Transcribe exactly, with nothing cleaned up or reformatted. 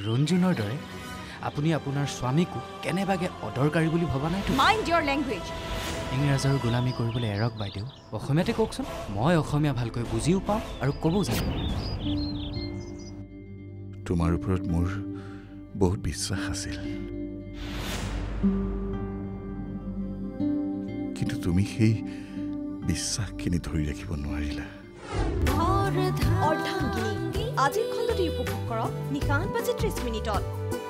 ৰঞ্জুনৰ দৰে আপুনি আপোনাৰ স্বামীকো কেনেবাকে অদৰকাৰী বুলি ভবা নাই তো মাইণ্ড ইয়ৰ লেংগুৱেজ ইংৰাজৰ গোলামী কৰিবলৈ এৰক বাইদেউ অসমীয়াতে কওকচোন মই অসমীয়া ভালকৈ বুজিও পাওঁ আৰু ক'বও জানো তোমাৰ ওপৰত মোৰ বহুত বিশ্বাস আছিল কিন্তু তুমি সেই বিশ্বাসখিনি ধৰি ৰাখিব নোৱাৰিলা অৰ্ধাংগিনী আজিৰ খণ্ডটি উপভোগ কৰক নিশা আঠ বাজি ত্ৰিশ মিনিটত